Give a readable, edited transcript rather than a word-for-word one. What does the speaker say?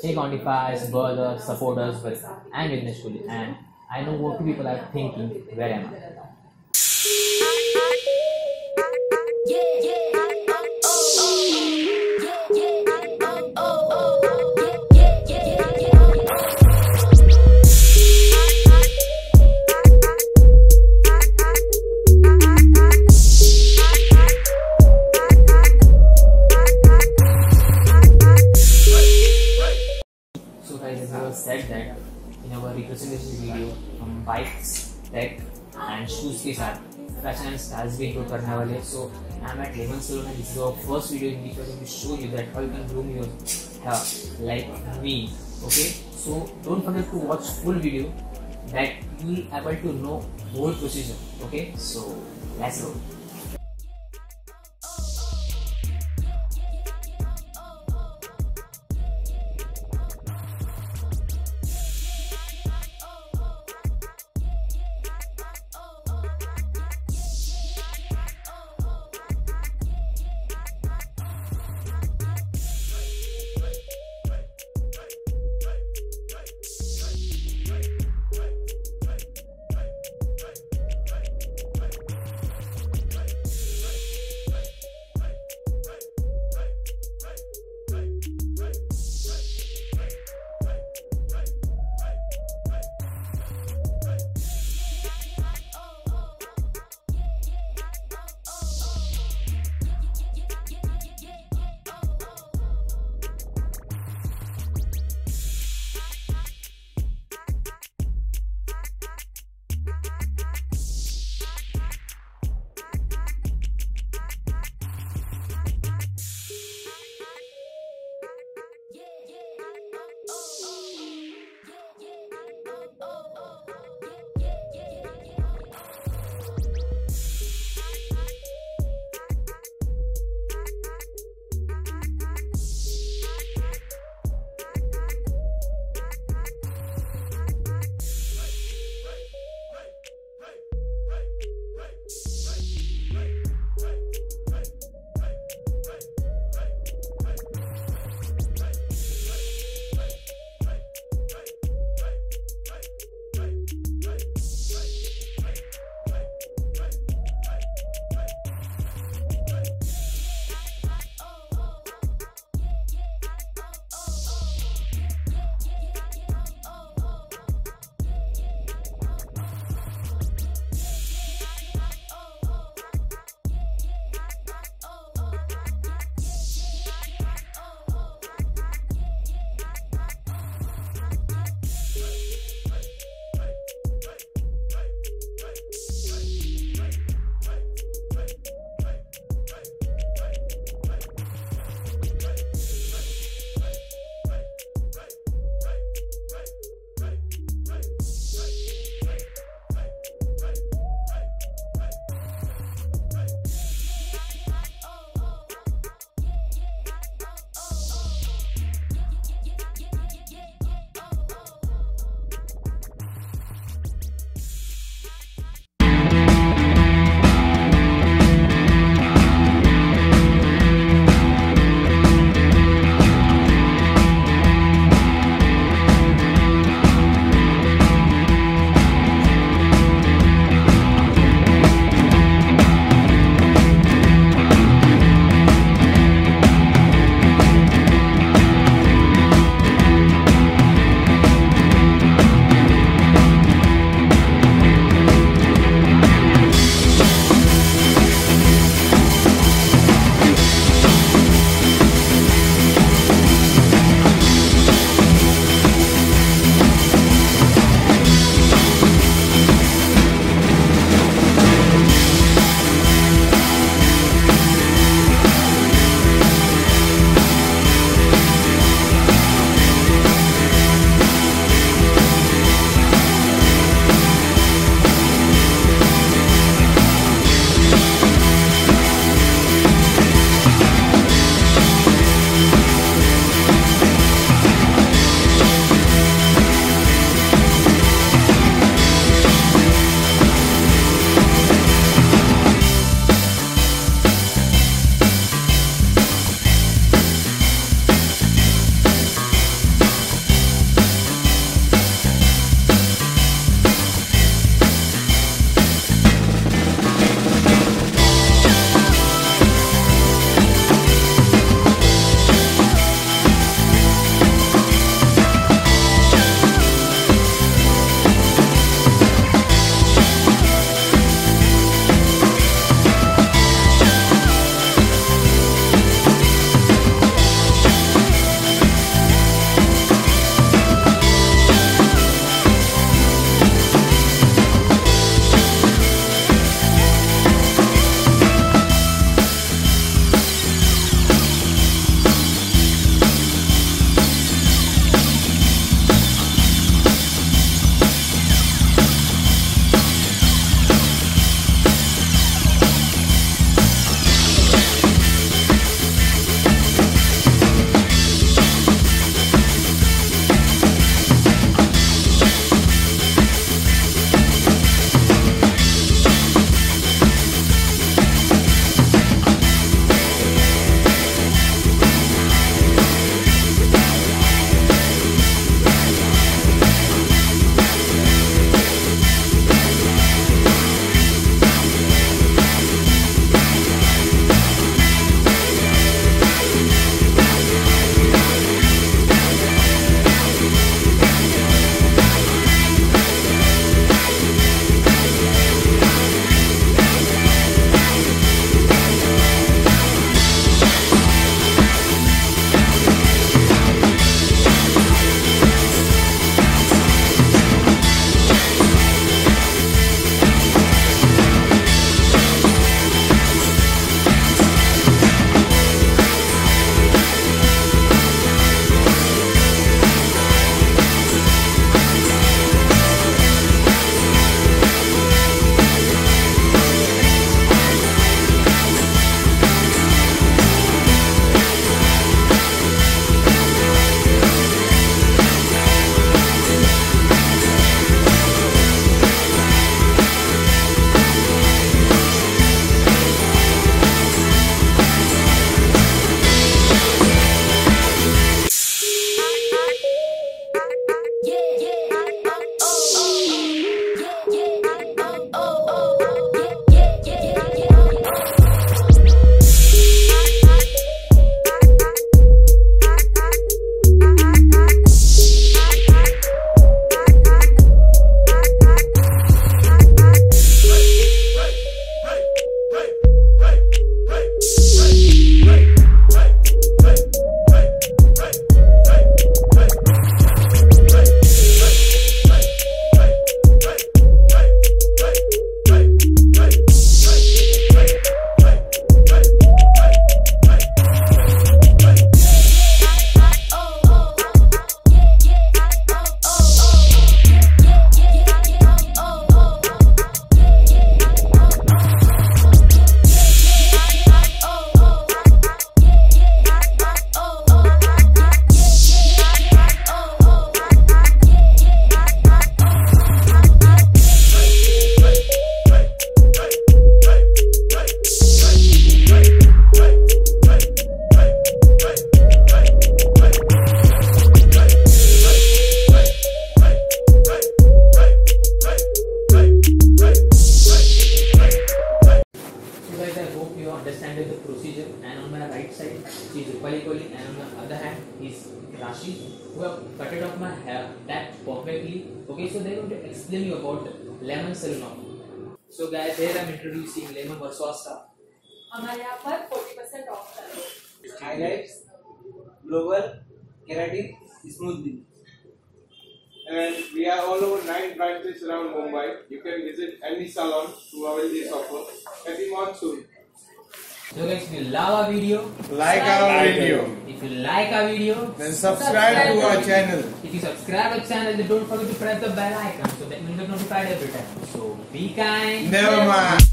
They quantify us, brothers, support us, but I'm witness fully, and I know what people are thinking. Where am I? So guys, as I said that in our representation video हम bikes, tech and shoes के साथ fashion and styles भी improve करने वाले हैं. So I'm at Lemon Salon and this is our first video in which we are going to show you that how you can groom your hair like me. Okay, so don't forget to watch full video that you will able to know whole procedure. Okay, so let's go. of the procedure, and on my right side she is Rupali Kohli, and on the other hand is Rashid, who have cut it off my hair that perfectly. Okay, so they are going to explain you about lemon salon. So guys, here I am introducing lemon Versosa. हमारे यहाँ पर 40% of है. Highlights, blower, keratin, smoothing. And we are all over 9 branches around Mumbai. You can visit any salon to avail this offer. Getting on soon. So guys, if you love our video, Like our video. if you like our video, Then subscribe to our channel. if you subscribe our channel, then don't forget to press the bell icon so that you will get notified every time. So be kind. Never mind.